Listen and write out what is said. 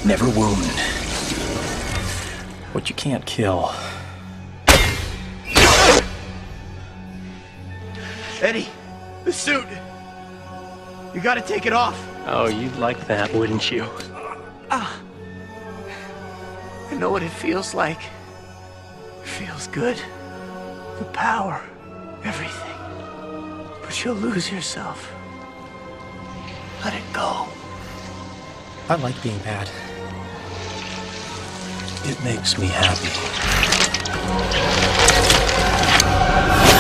never wound what you can't kill. Eddie, the suit. You gotta take it off. Oh, you'd like that, wouldn't you? I know what it feels like. It feels good. The power, everything. But you'll lose yourself. Let it go. I like being bad. It makes me happy.